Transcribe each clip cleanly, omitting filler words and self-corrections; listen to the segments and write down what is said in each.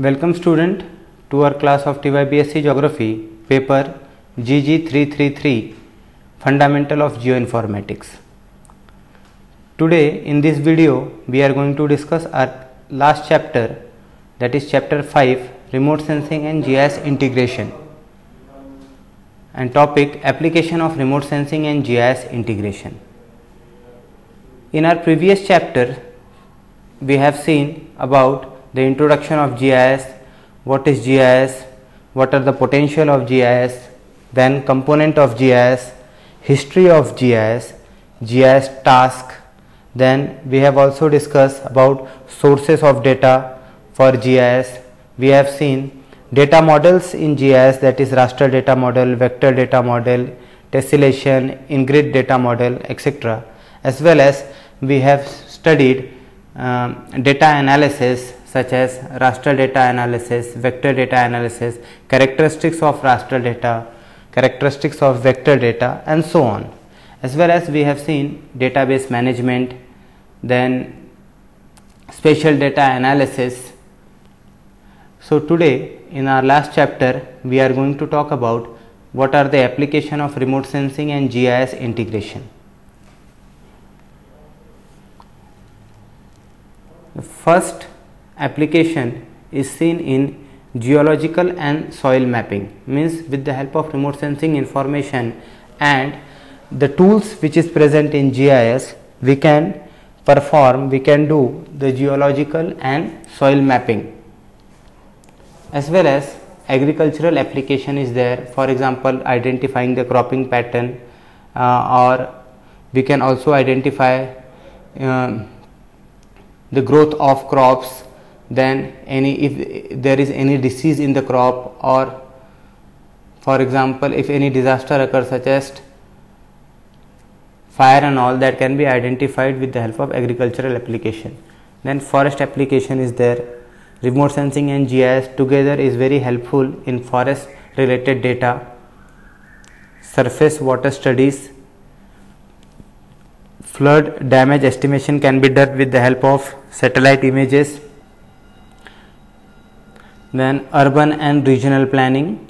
Welcome student to our class of TYBSc Geography paper GG 333 Fundamental of Geoinformatics. Today in this video we are going to discuss our last chapter, that is chapter 5, Remote Sensing and GIS Integration, and topic application of remote sensing and GIS integration. In our previous chapter we have seen about the introduction of GIS, what is GIS, what are the potential of GIS, then component of GIS, history of GIS, GIS task. Then we have also discussed about sources of data for GIS. We have seen data models in GIS, that is raster data model, vector data model, tessellation, in-grid data model, etc. As well as we have studied data analysis such as raster data analysis, vector data analysis, characteristics of raster data, characteristics of vector data, and so on. As well as we have seen database management, then spatial data analysis. So today in our last chapter we are going to talk about what are the application of remote sensing and GIS integration. The first application is seen in geological and soil mapping, means with the help of remote sensing information and the tools which is present in GIS, we can do the geological and soil mapping. As well as agricultural application is there, for example identifying the cropping pattern, or we can also identify the growth of crops, then if there is any disease in the crop, or for example if any disaster occurs such as fire and all, that can be identified with the help of agricultural application. Then forest application is there. Remote sensing and GIS together is very helpful in forest related data. Surface water studies, flood damage estimation can be done with the help of satellite images. Then urban and regional planning,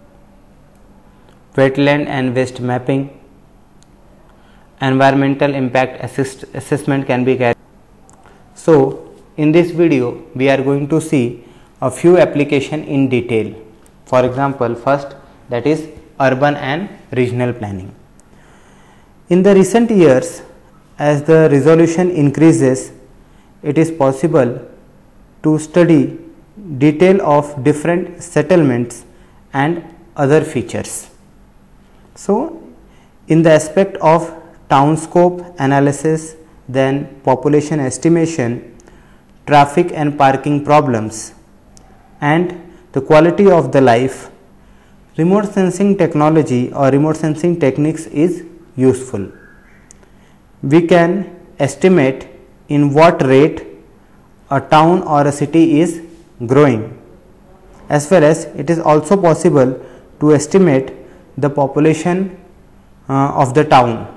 wetland and waste mapping, environmental impact assessment can be carried. So in this video we are going to see a few application in detail. For example, first, that is urban and regional planning. In the recent years, as the resolution increases, it is possible to study detail of different settlements and other features. So in the aspect of town scope analysis, then population estimation, traffic and parking problems, and the quality of the life, remote sensing technology or remote sensing techniques is useful. We can estimate in what rate a town or a city is growing, as well as it is also possible to estimate the population of the town.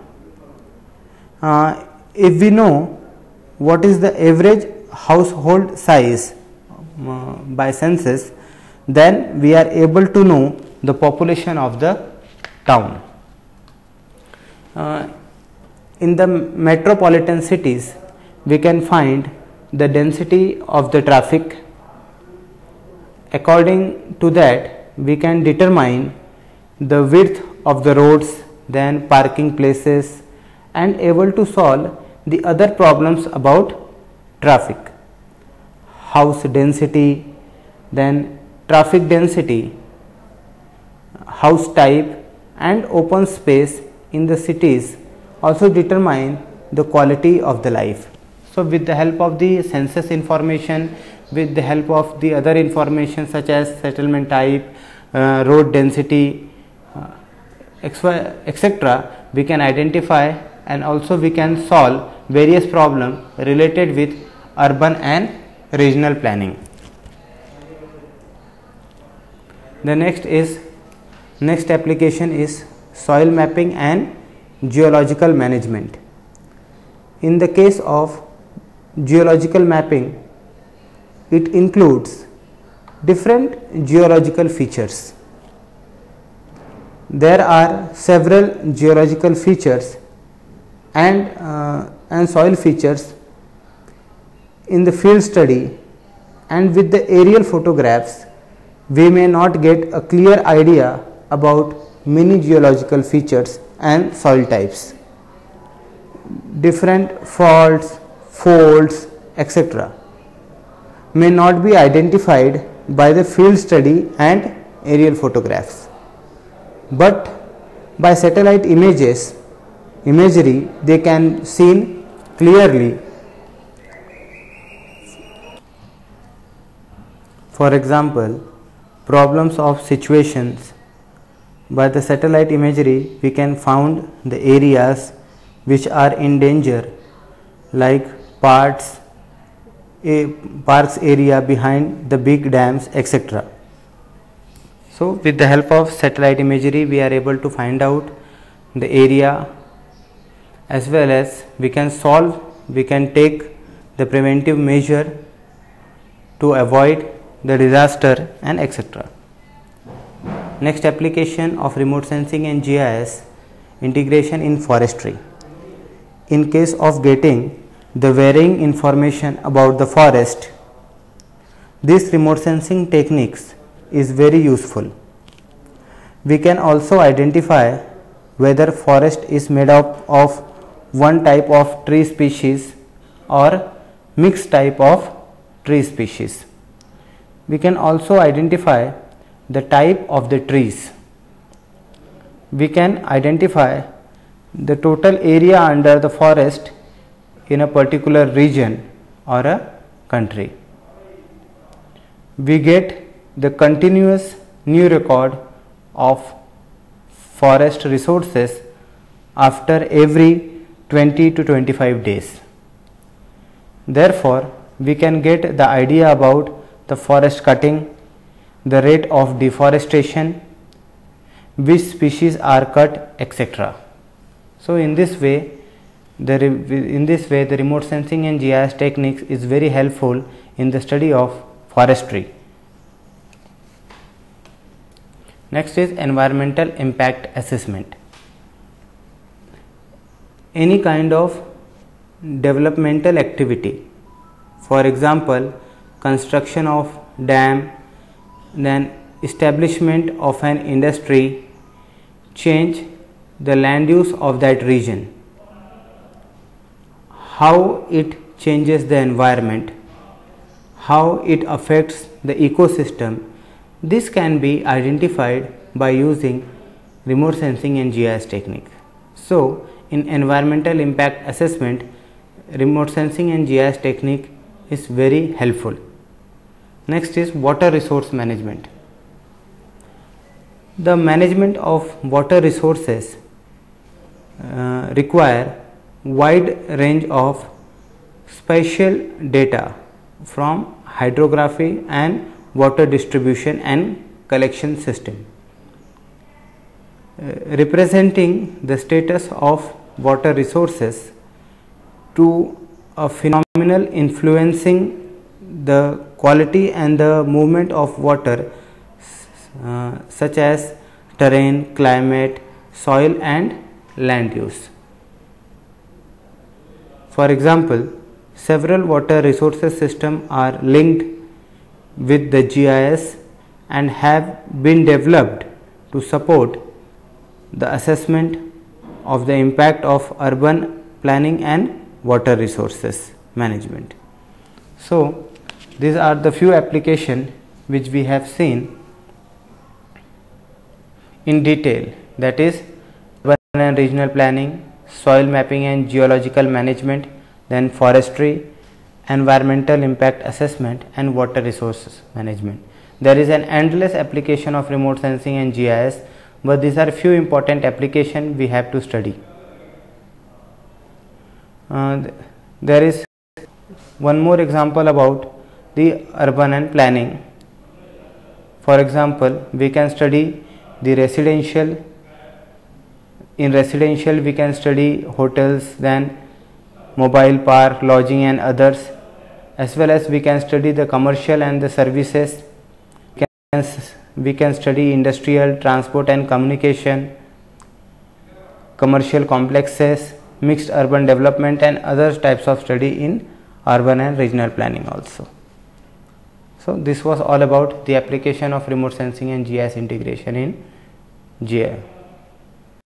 If we know what is the average household size by census, then we are able to know the population of the town. In the metropolitan cities, we can find the density of the traffic. According to that, we can determine the width of the roads, then parking places, and able to solve the other problems about traffic, house density, then traffic density, house type, and open space in the cities also determine the quality of the life. So with the help of the census information, with the help of the other information such as settlement type, road density, etc., we can identify and also we can solve various problems related with urban and regional planning. The next application is soil mapping and geological management. In the case of geological mapping, it includes Different geological features. There are several geological features and soil features in the field study, and with the aerial photographs we may not get a clear idea about many geological features and soil types. Different faults, folds, etc. may not be identified by the field study and aerial photographs, but by satellite imagery they can seen clearly. For example, problems of situations. By the satellite imagery we can found the areas which are in danger, like parks area behind the big dams, etc. So with the help of satellite imagery we are able to find out the area, as well as we can take the preventive measure to avoid the disaster and etc. Next, application of remote sensing and GIS integration in forestry. In case of getting the varying information about the forest, this remote sensing techniques is very useful. We can also identify whether forest is made up of one type of tree species or mixed type of tree species. We can also identify the type of the trees. We can identify the total area under the forest in a particular region or a country. We get the continuous new record of forest resources after every 20 to 25 days. Therefore, we can get the idea about the forest cutting, the rate of deforestation, which species are cut, etc. So in this way the remote sensing and GIS techniques is very helpful in the study of forestry. Next is environmental impact assessment. Any kind of developmental activity, for example construction of dam, then establishment of an industry, change the land use of that region, how it changes the environment, how it affects the ecosystem. This can be identified by using remote sensing and GIS technique. So in environmental impact assessment, remote sensing and GIS technique is very helpful. Next is water resource management. The management of water resources require wide range of spatial data from hydrography and water distribution and collection system, representing the status of water resources to a phenomenon influencing the quality and the movement of water, such as terrain, climate, soil and land use. For example, several water resources systems are linked with the GIS and have been developed to support the assessment of the impact of urban planning and water resources management. So these are the few applications which we have seen in detail, that is urban and regional planning, soil mapping and geological management, then forestry, environmental impact assessment and water resources management. There is an endless application of remote sensing and GIS, but these are few important applications we have to study. There is one more example about the urban and planning. For example, we can study the residential. In residential we can study hotels, then mobile park, lodging and others, as well as we can study the commercial and the services, we can study industrial, transport and communication, commercial complexes, mixed urban development and other types of study in urban and regional planning also. So this was all about the application of remote sensing and GIS integration in GIS.